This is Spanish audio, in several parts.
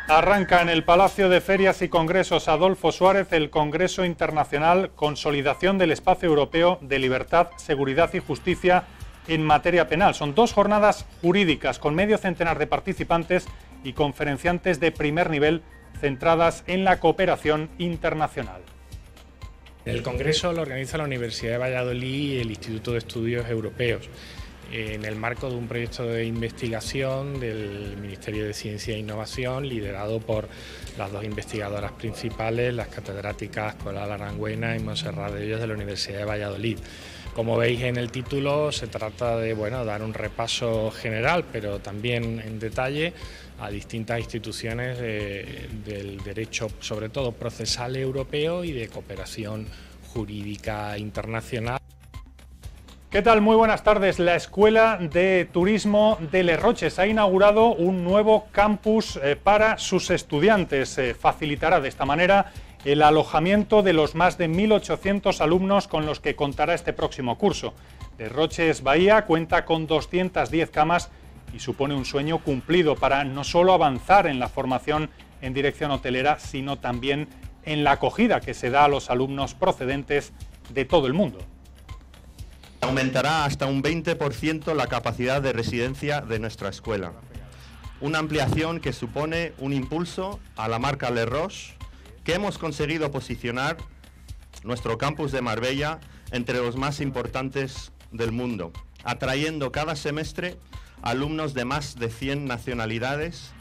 Arranca en el Palacio de Ferias y Congresos Adolfo Suárez el Congreso Internacional Consolidación del Espacio Europeo de Libertad, Seguridad y Justicia en materia penal. Son 2 jornadas jurídicas con medio centenar de participantes y conferenciantes de primer nivel centradas en la cooperación internacional. El Congreso lo organiza la Universidad de Valladolid y el Instituto de Estudios Europeos, en el marco de un proyecto de investigación del Ministerio de Ciencia e Innovación, liderado por las 2 investigadoras principales, las catedráticas Coral Arangüena y Montserrat de Ellos de la Universidad de Valladolid. Como veis en el título, se trata de dar un repaso general, pero también en detalle, a distintas instituciones del derecho, sobre todo procesal europeo y de cooperación jurídica internacional. ¿Qué tal? Muy buenas tardes. La Escuela de Turismo de Les Roches ha inaugurado un nuevo campus para sus estudiantes. Facilitará de esta manera el alojamiento de los más de 1.800 alumnos con los que contará este próximo curso. Les Roches Bahía cuenta con 210 camas y supone un sueño cumplido para no solo avanzar en la formación en dirección hotelera, sino también en la acogida que se da a los alumnos procedentes de todo el mundo. Aumentará hasta un 20% la capacidad de residencia de nuestra escuela. Una ampliación que supone un impulso a la marca Les Roches, que hemos conseguido posicionar nuestro campus de Marbella entre los más importantes del mundo, atrayendo cada semestre alumnos de más de 100 nacionalidades.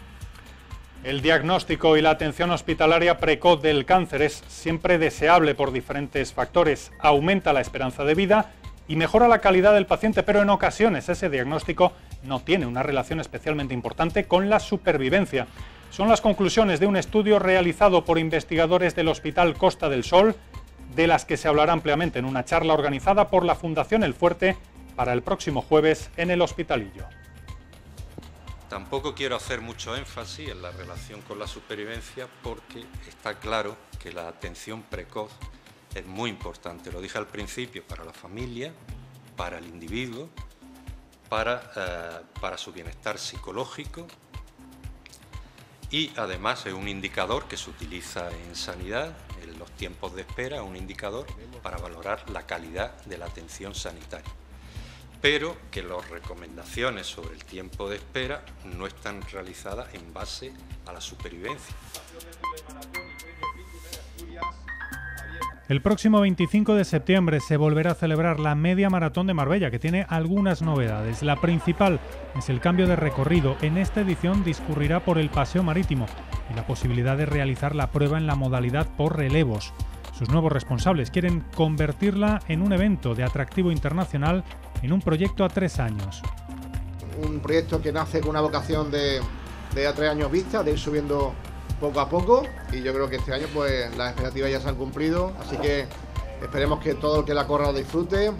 El diagnóstico y la atención hospitalaria precoz del cáncer es siempre deseable por diferentes factores. Aumenta la esperanza de vida y mejora la calidad del paciente, pero en ocasiones ese diagnóstico no tiene una relación especialmente importante con la supervivencia. Son las conclusiones de un estudio realizado por investigadores del Hospital Costa del Sol, de las que se hablará ampliamente en una charla organizada por la Fundación El Fuerte para el próximo jueves en el Hospitalillo. Tampoco quiero hacer mucho énfasis en la relación con la supervivencia porque está claro que la atención precoz es muy importante. Lo dije al principio, para la familia, para el individuo, para su bienestar psicológico y además es un indicador que se utiliza en sanidad, en los tiempos de espera, un indicador para valorar la calidad de la atención sanitaria. Pero que las recomendaciones sobre el tiempo de espera no están realizadas en base a la supervivencia. El próximo 25 de septiembre se volverá a celebrar la Media Maratón de Marbella, que tiene algunas novedades. La principal es el cambio de recorrido. En esta edición discurrirá por el Paseo Marítimo y la posibilidad de realizar la prueba en la modalidad por relevos. Sus nuevos responsables quieren convertirla en un evento de atractivo internacional en un proyecto a 3 años. Un proyecto que nace con una vocación de a 3 años vista, de ir subiendo poco a poco, y yo creo que este año pues las expectativas ya se han cumplido, así que esperemos que todo el que la corra lo disfrute.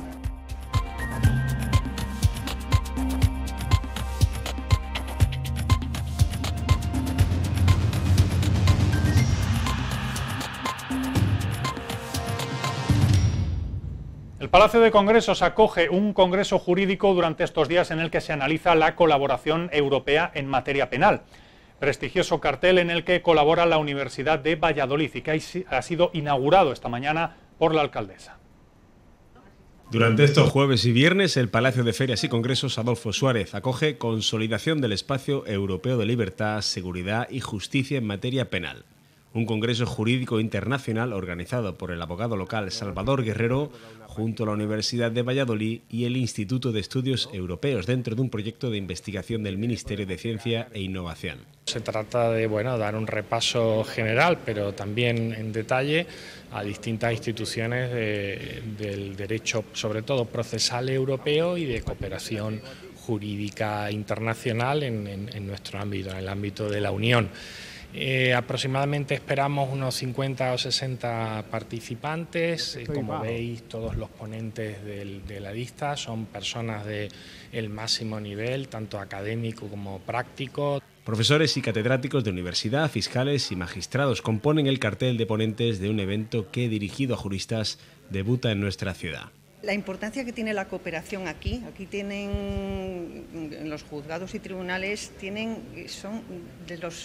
El Palacio de Congresos acoge un congreso jurídico durante estos días en el que se analiza la colaboración europea en materia penal. Prestigioso cartel en el que colabora la Universidad de Valladolid y que ha sido inaugurado esta mañana por la alcaldesa. Durante estos jueves y viernes, el Palacio de Ferias y Congresos Adolfo Suárez acoge Consolidación del Espacio Europeo de Libertad, Seguridad y Justicia en materia penal. Un congreso jurídico internacional organizado por el abogado local Salvador Guerrero junto a la Universidad de Valladolid y el Instituto de Estudios Europeos dentro de un proyecto de investigación del Ministerio de Ciencia e Innovación. Se trata de dar un repaso general, pero también en detalle a distintas instituciones del derecho, sobre todo procesal europeo y de cooperación jurídica internacional en nuestro ámbito, en el ámbito de la Unión. Aproximadamente esperamos unos 50 o 60 participantes. Como veis, todos los ponentes de la lista son personas del máximo nivel, tanto académico como práctico. Profesores y catedráticos de universidad, fiscales y magistrados componen el cartel de ponentes de un evento que, dirigido a juristas, debuta en nuestra ciudad. La importancia que tiene la cooperación aquí tienen, en los juzgados y tribunales, son de los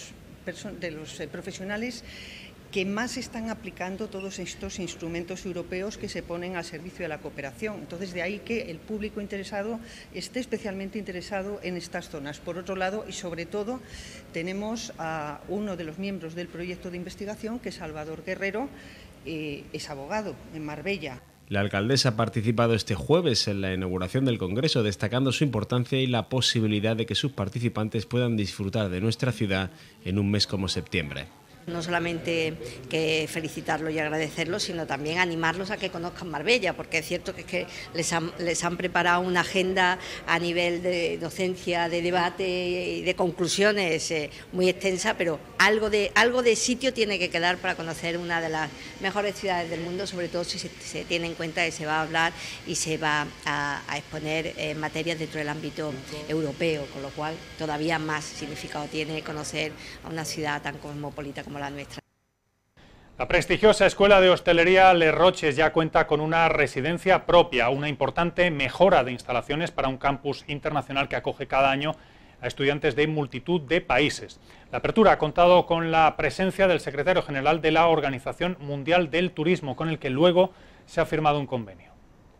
profesionales que más están aplicando todos estos instrumentos europeos que se ponen al servicio de la cooperación. Entonces, de ahí que el público interesado esté especialmente interesado en estas zonas. Por otro lado, y sobre todo, tenemos a uno de los miembros del proyecto de investigación, que es Salvador Guerrero, es abogado en Marbella. La alcaldesa ha participado este jueves en la inauguración del Congreso, destacando su importancia y la posibilidad de que sus participantes puedan disfrutar de nuestra ciudad en un mes como septiembre. No solamente que felicitarlos y agradecerlos, sino también animarlos a que conozcan Marbella, porque es cierto que, les han preparado una agenda a nivel de docencia, de debate y de conclusiones muy extensa, pero algo de sitio tiene que quedar para conocer una de las mejores ciudades del mundo, sobre todo si se tiene en cuenta que se va a hablar y se va a exponer materias dentro del ámbito europeo, con lo cual todavía más significado tiene conocer a una ciudad tan cosmopolita como la nuestra. La prestigiosa Escuela de Hostelería Les Roches ya cuenta con una residencia propia, una importante mejora de instalaciones para un campus internacional que acoge cada año a estudiantes de multitud de países. La apertura ha contado con la presencia del secretario general de la Organización Mundial del Turismo, con el que luego se ha firmado un convenio.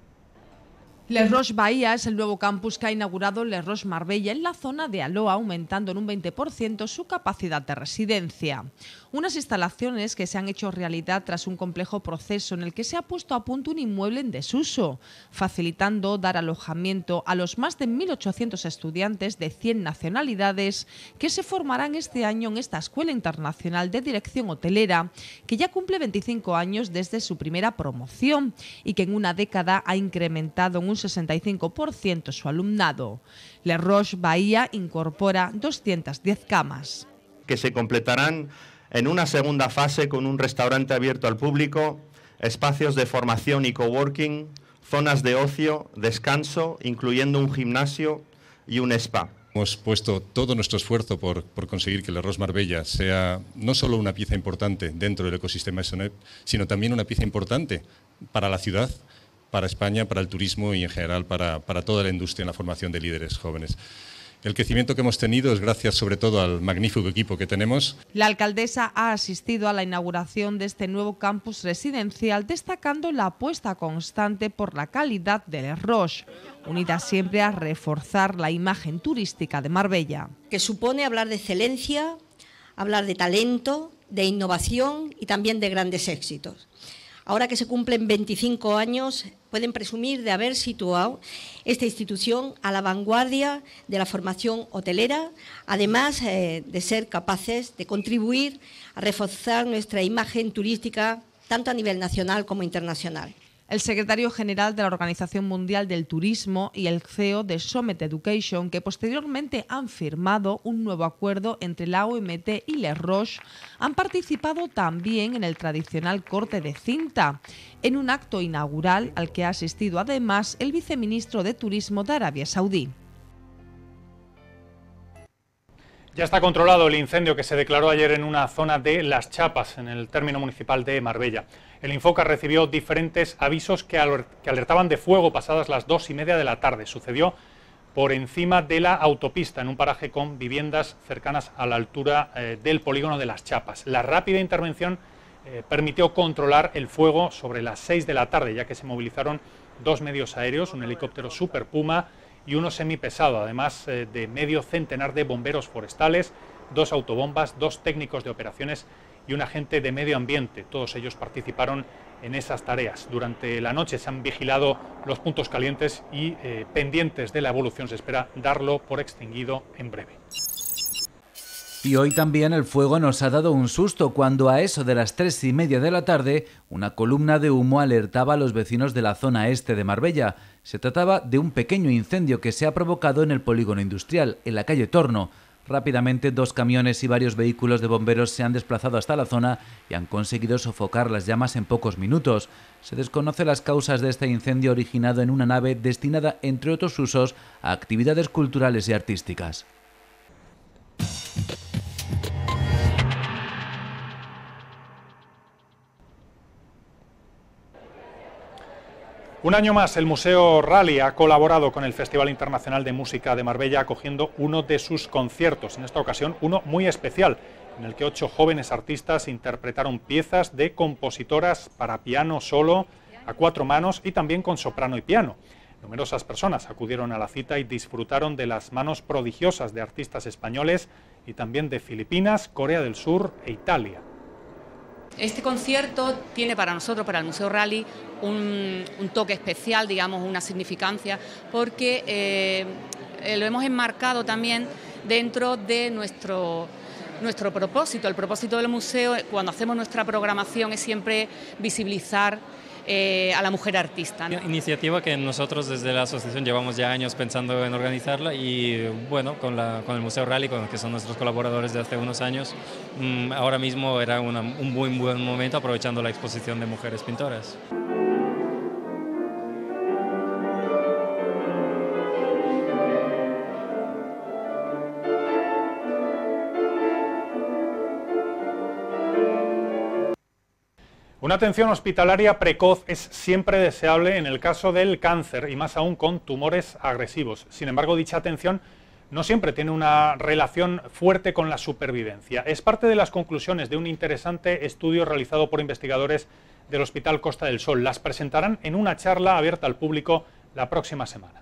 Les Roches Bahía es el nuevo campus que ha inaugurado Les Roches Marbella en la zona de Aloa, aumentando en un 20% su capacidad de residencia. Unas instalaciones que se han hecho realidad tras un complejo proceso en el que se ha puesto a punto un inmueble en desuso, facilitando dar alojamiento a los más de 1.800 estudiantes de 100 nacionalidades que se formarán este año en esta Escuela Internacional de Dirección Hotelera, que ya cumple 25 años desde su primera promoción y que en una década ha incrementado en un 65% su alumnado. Les Roches Bahía incorpora 210 camas. Que se completarán en una segunda fase con un restaurante abierto al público, espacios de formación y coworking, zonas de ocio, descanso, incluyendo un gimnasio y un spa. Hemos puesto todo nuestro esfuerzo por conseguir que Les Roches Marbella sea no solo una pieza importante dentro del ecosistema SONEP, sino también una pieza importante para la ciudad, para España, para el turismo y en general para toda la industria en la formación de líderes jóvenes. El crecimiento que hemos tenido es gracias sobre todo al magnífico equipo que tenemos. La alcaldesa ha asistido a la inauguración de este nuevo campus residencial, destacando la apuesta constante por la calidad de Les Roches, unida siempre a reforzar la imagen turística de Marbella. Que supone hablar de excelencia, hablar de talento, de innovación y también de grandes éxitos. Ahora que se cumplen 25 años, pueden presumir de haber situado esta institución a la vanguardia de la formación hotelera, además de ser capaces de contribuir a reforzar nuestra imagen turística tanto a nivel nacional como internacional. El secretario general de la Organización Mundial del Turismo y el CEO de Summit Education, que posteriormente han firmado un nuevo acuerdo entre la OMT y Les Roches, han participado también en el tradicional corte de cinta, en un acto inaugural al que ha asistido además el viceministro de Turismo de Arabia Saudí. Ya está controlado el incendio que se declaró ayer en una zona de Las Chapas, en el término municipal de Marbella. El Infoca recibió diferentes avisos que alertaban de fuego pasadas las 2:30 de la tarde. Sucedió por encima de la autopista, en un paraje con viviendas cercanas a la altura del polígono de Las Chapas. La rápida intervención permitió controlar el fuego sobre las 6 de la tarde, ya que se movilizaron 2 medios aéreos, un helicóptero Super Puma y uno semipesado, además de medio centenar de bomberos forestales, 2 autobombas, 2 técnicos de operaciones y un agente de medio ambiente. Todos ellos participaron en esas tareas. Durante la noche se han vigilado los puntos calientes y pendientes de la evolución. Se espera darlo por extinguido en breve. Y hoy también el fuego nos ha dado un susto cuando a eso de las 3:30 de la tarde una columna de humo alertaba a los vecinos de la zona este de Marbella. Se trataba de un pequeño incendio que se ha provocado en el polígono industrial, en la calle Torno. Rápidamente 2 camiones y varios vehículos de bomberos se han desplazado hasta la zona y han conseguido sofocar las llamas en pocos minutos. Se desconocen las causas de este incendio originado en una nave destinada, entre otros usos, a actividades culturales y artísticas. Un año más, el Museo Rally ha colaborado con el Festival Internacional de Música de Marbella, acogiendo uno de sus conciertos, en esta ocasión uno muy especial, en el que 8 jóvenes artistas interpretaron piezas de compositoras para piano solo, a 4 manos y también con soprano y piano. Numerosas personas acudieron a la cita y disfrutaron de las manos prodigiosas de artistas españoles y también de Filipinas, Corea del Sur e Italia. Este concierto tiene para nosotros, para el Museo Rally, un toque especial, digamos, una significancia, porque lo hemos enmarcado también dentro de nuestro propósito. El propósito del museo, cuando hacemos nuestra programación, es siempre visibilizar a la mujer artista. Iniciativa que nosotros desde la asociación llevamos ya años pensando en organizarla y bueno, con el Museo Rally, que son nuestros colaboradores de hace unos años, ahora mismo era un muy buen momento aprovechando la exposición de mujeres pintoras. Una atención hospitalaria precoz es siempre deseable en el caso del cáncer y más aún con tumores agresivos. Sin embargo, dicha atención no siempre tiene una relación fuerte con la supervivencia. Es parte de las conclusiones de un interesante estudio realizado por investigadores del Hospital Costa del Sol. Las presentarán en una charla abierta al público la próxima semana.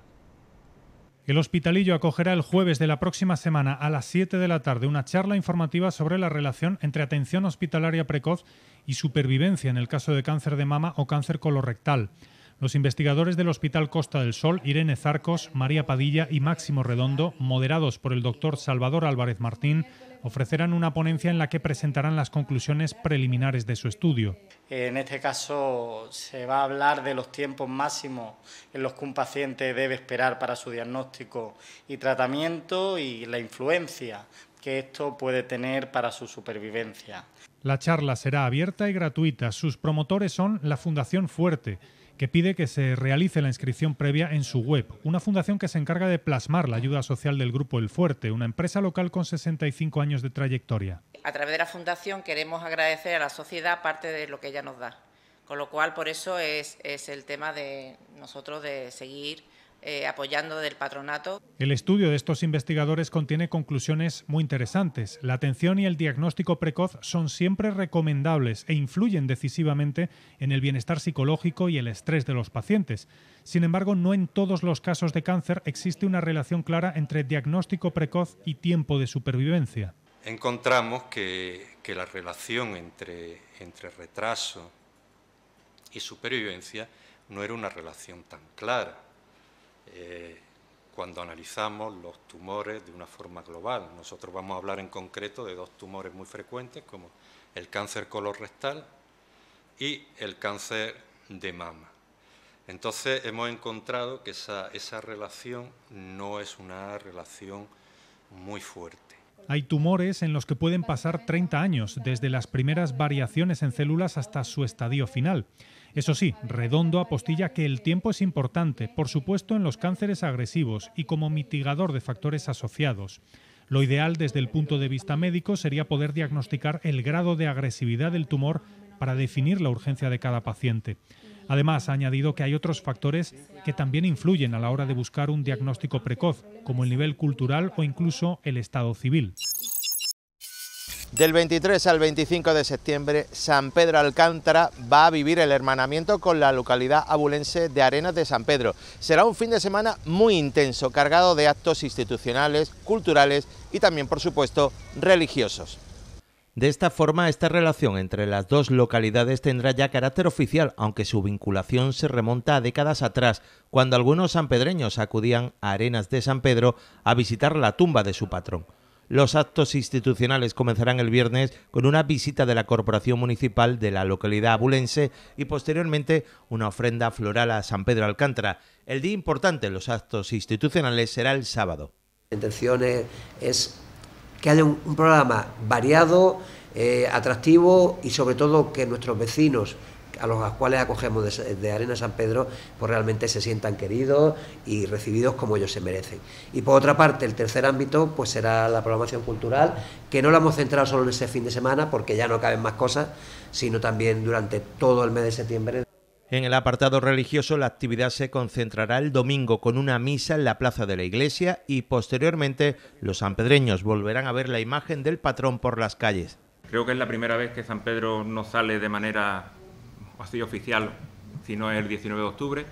El Hospitalillo acogerá el jueves de la próxima semana a las 7 de la tarde una charla informativa sobre la relación entre atención hospitalaria precoz y supervivencia en el caso de cáncer de mama o cáncer colorectal. Los investigadores del Hospital Costa del Sol, Irene Zarcos, María Padilla y Máximo Redondo, moderados por el doctor Salvador Álvarez Martín, ofrecerán una ponencia en la que presentarán las conclusiones preliminares de su estudio. En este caso se va a hablar de los tiempos máximos en los que un paciente debe esperar para su diagnóstico y tratamiento y la influencia que esto puede tener para su supervivencia. La charla será abierta y gratuita. Sus promotores son la Fundación Fuerte, que pide que se realice la inscripción previa en su web. Una fundación que se encarga de plasmar la ayuda social del Grupo El Fuerte, una empresa local con 65 años de trayectoria. A través de la fundación queremos agradecer a la sociedad parte de lo que ella nos da. Con lo cual, por eso es el tema de nosotros de seguir apoyando del patronato. El estudio de estos investigadores contiene conclusiones muy interesantes. La atención y el diagnóstico precoz son siempre recomendables e influyen decisivamente en el bienestar psicológico y el estrés de los pacientes. Sin embargo, no en todos los casos de cáncer existe una relación clara entre diagnóstico precoz y tiempo de supervivencia. Encontramos que la relación entre retraso y supervivencia no era una relación tan clara. Cuando analizamos los tumores de una forma global. Nosotros vamos a hablar en concreto de 2 tumores muy frecuentes, como el cáncer colorectal y el cáncer de mama. Entonces hemos encontrado que esa relación no es una relación muy fuerte. Hay tumores en los que pueden pasar 30 años, desde las primeras variaciones en células hasta su estadio final. Eso sí, Redondo apostilla que el tiempo es importante, por supuesto en los cánceres agresivos y como mitigador de factores asociados. Lo ideal desde el punto de vista médico sería poder diagnosticar el grado de agresividad del tumor para definir la urgencia de cada paciente. Además, ha añadido que hay otros factores que también influyen a la hora de buscar un diagnóstico precoz, como el nivel cultural o incluso el estado civil. Del 23 al 25 de septiembre, San Pedro Alcántara va a vivir el hermanamiento con la localidad abulense de Arenas de San Pedro. Será un fin de semana muy intenso, cargado de actos institucionales, culturales y también, por supuesto, religiosos. De esta forma, esta relación entre las dos localidades tendrá ya carácter oficial, aunque su vinculación se remonta a décadas atrás, cuando algunos sanpedreños acudían a Arenas de San Pedro a visitar la tumba de su patrón. Los actos institucionales comenzarán el viernes con una visita de la Corporación Municipal de la localidad abulense y posteriormente una ofrenda floral a San Pedro Alcántara. El día importante en los actos institucionales será el sábado. La intención es que haya un programa variado, atractivo y sobre todo que nuestros vecinos, a los cuales acogemos de Arenas San Pedro, pues realmente se sientan queridos y recibidos como ellos se merecen. Y por otra parte, el tercer ámbito pues será la programación cultural, que no la hemos centrado solo en ese fin de semana porque ya no caben más cosas, sino también durante todo el mes de septiembre. En el apartado religioso, la actividad se concentrará el domingo con una misa en la plaza de la iglesia y posteriormente los sanpedreños volverán a ver la imagen del patrón por las calles. Creo que es la primera vez que San Pedro no sale de manera así oficial, sino el 19 de octubre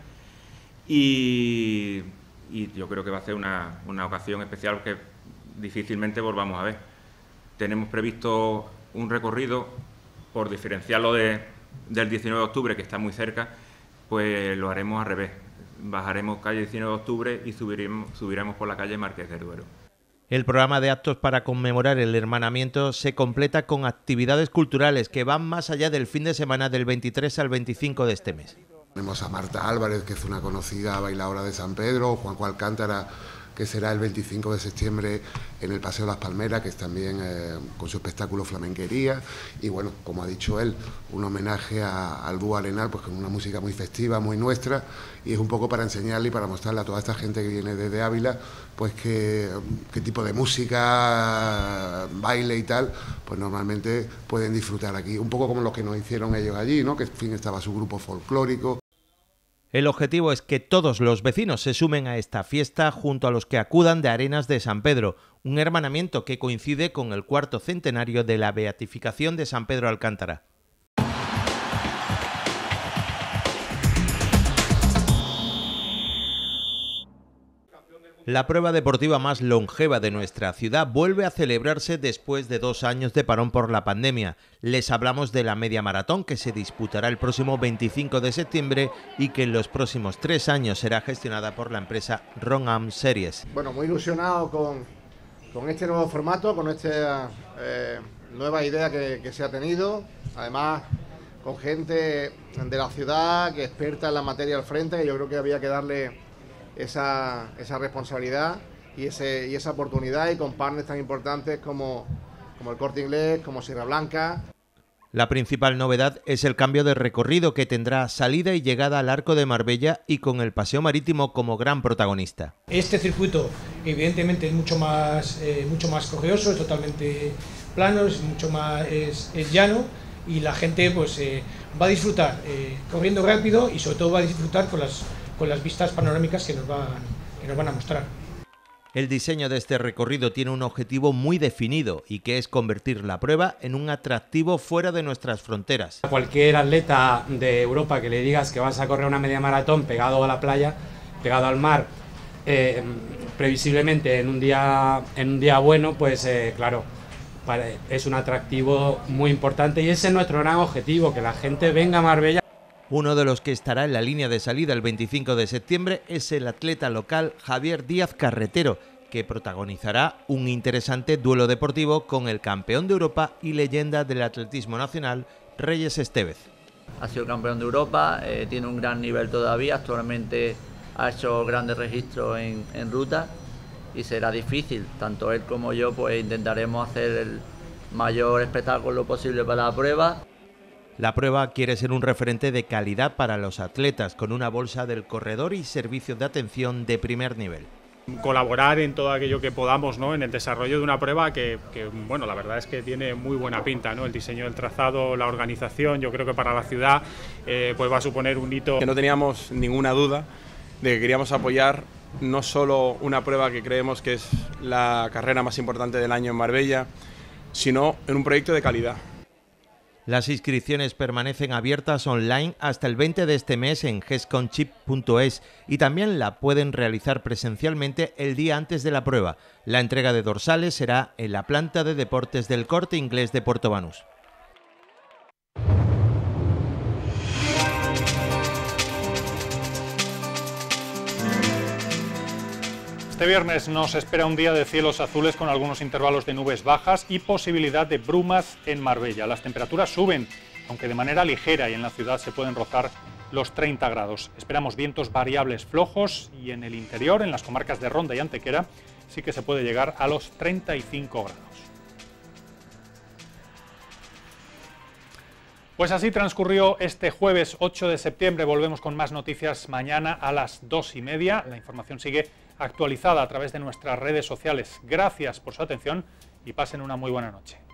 y yo creo que va a ser una ocasión especial que difícilmente volvamos a ver. Tenemos previsto un recorrido, por diferenciarlo del 19 de octubre, que está muy cerca, pues lo haremos al revés. Bajaremos calle 19 de octubre y subiremos por la calle Marqués del Duero. El programa de actos para conmemorar el hermanamiento se completa con actividades culturales que van más allá del fin de semana del 23 al 25 de este mes. Tenemos a Marta Álvarez, que es una conocida bailadora de San Pedro, Juanjo Alcántara, que será el 25 de septiembre en el Paseo Las Palmeras, que es también con su espectáculo Flamenquería, y bueno, como ha dicho él, un homenaje al dúo Arenal, pues con una música muy festiva, muy nuestra, y es un poco para enseñarle y para mostrarle a toda esta gente que viene desde Ávila, pues qué tipo de música, baile y tal, pues normalmente pueden disfrutar aquí, un poco como lo que nos hicieron ellos allí, ¿no? Que en fin estaba su grupo folclórico. El objetivo es que todos los vecinos se sumen a esta fiesta junto a los que acudan de Arenas de San Pedro, un hermanamiento que coincide con el 4º centenario de la beatificación de San Pedro Alcántara. La prueba deportiva más longeva de nuestra ciudad vuelve a celebrarse después de 2 años de parón por la pandemia. Les hablamos de la media maratón que se disputará el próximo 25 de septiembre y que en los próximos 3 años será gestionada por la empresa Run-Am Series. Bueno, muy ilusionado con este nuevo formato, con esta nueva idea que se ha tenido. Además, con gente de la ciudad que experta en la materia al frente, que yo creo que había que darle esa responsabilidad y esa oportunidad, y con partners tan importantes como el Corte Inglés, como Sierra Blanca. La principal novedad es el cambio de recorrido, que tendrá salida y llegada al Arco de Marbella y con el Paseo Marítimo como gran protagonista. Este circuito evidentemente es mucho más cojeoso, es totalmente plano, es mucho más es llano, y la gente pues va a disfrutar corriendo rápido, y sobre todo va a disfrutar con las vistas panorámicas que nos van a mostrar. El diseño de este recorrido tiene un objetivo muy definido, y que es convertir la prueba en un atractivo fuera de nuestras fronteras. A cualquier atleta de Europa que le digas que vas a correr una media maratón pegado a la playa, pegado al mar, previsiblemente en un día bueno, pues claro, es un atractivo muy importante, y ese es nuestro gran objetivo, que la gente venga a Marbella. Uno de los que estará en la línea de salida el 25 de septiembre es el atleta local Javier Díaz Carretero, que protagonizará un interesante duelo deportivo con el campeón de Europa y leyenda del atletismo nacional, Reyes Estevez. Ha sido campeón de Europa, tiene un gran nivel todavía, actualmente ha hecho grandes registros en ruta, y será difícil, tanto él como yo pues intentaremos hacer el mayor espectáculo posible para la prueba. La prueba quiere ser un referente de calidad para los atletas, con una bolsa del corredor y servicios de atención de primer nivel. Colaborar en todo aquello que podamos, ¿no?, en el desarrollo de una prueba que bueno, la verdad es que tiene muy buena pinta, ¿no? El diseño del trazado, la organización, yo creo que para la ciudad pues va a suponer un hito. Que no teníamos ninguna duda de que queríamos apoyar no solo una prueba que creemos que es la carrera más importante del año en Marbella, sino en un proyecto de calidad. Las inscripciones permanecen abiertas online hasta el 20 de este mes en gesconchip.es, y también la pueden realizar presencialmente el día antes de la prueba. La entrega de dorsales será en la planta de deportes del Corte Inglés de Puerto Banús. Este viernes nos espera un día de cielos azules con algunos intervalos de nubes bajas y posibilidad de brumas en Marbella. Las temperaturas suben, aunque de manera ligera, y en la ciudad se pueden rozar los 30 grados. Esperamos vientos variables flojos, y en el interior, en las comarcas de Ronda y Antequera, sí que se puede llegar a los 35 grados. Pues así transcurrió este jueves 8 de septiembre. Volvemos con más noticias mañana a las 2:30. La información sigue actualizada a través de nuestras redes sociales. Gracias por su atención y pasen una muy buena noche.